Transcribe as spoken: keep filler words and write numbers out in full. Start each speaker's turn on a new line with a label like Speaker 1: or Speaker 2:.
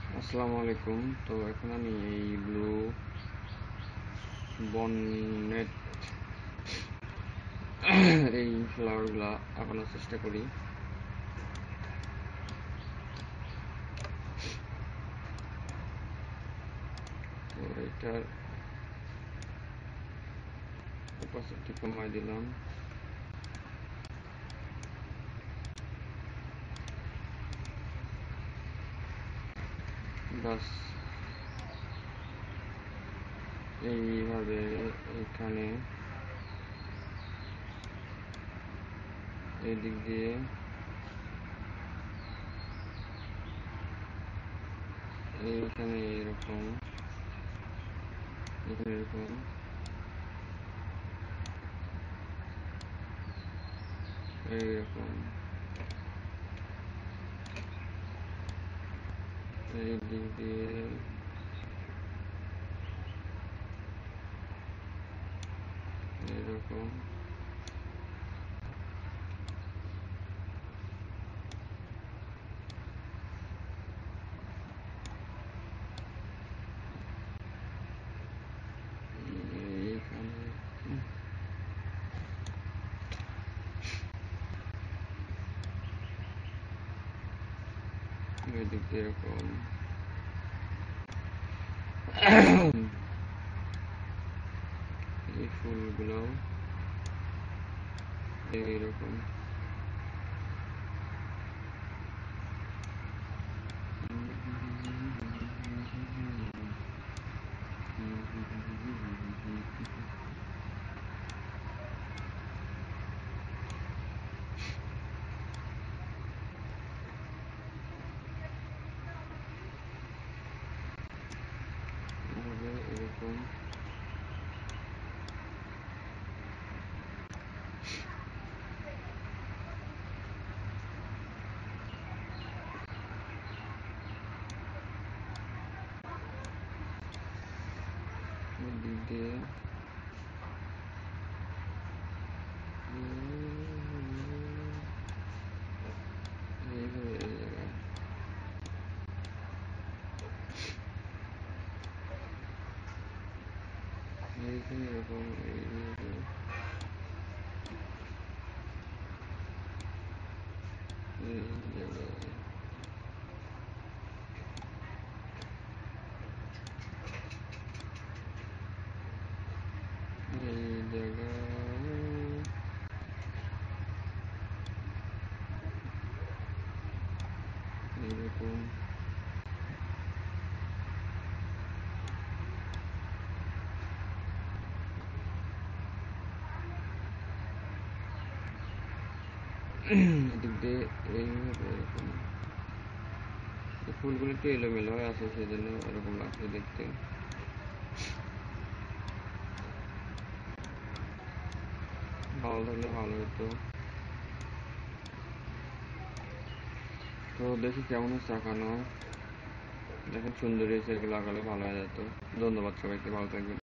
Speaker 1: আসসালামু আলাইকুম। তো এখন আমি এই ব্লু বনেট এই ফ্লাওয়ারগুলা আঁকানোর চেষ্টা করি। তো এটার অপাসিটি কমাই দিলাম। বাস এইভাবে এখানে এই দিক দিয়ে এইখানে এরকম, এখানে এরকম, এইরকম, এই দিক দিয়ে এরকম, এইখানে এই দিক দিয়ে এরকম, এই ফুলগুলো এইরকম, এরকম, দিক দিয়ে এইভাবে এই জায়গায় এইখানে এরকম, এইভাবে এই জায়গায় এই জায়গায় এইরকম, এদিক দিয়ে এইভাবে এরকম। ফুলগুলো একটু এলোমেলো হয়ে আছে, সেজন্য এরকম লাগছে দেখতে। ভালো থাকলে ভালো হতো। তো দেখি কেমন হচ্ছে আঁকানো। দেখেন সুন্দর হয়েছে, এগুলো আঁকালে ভালো হয়ে যেত। ধন্যবাদ সবাইকে, ভালো থাকবেন।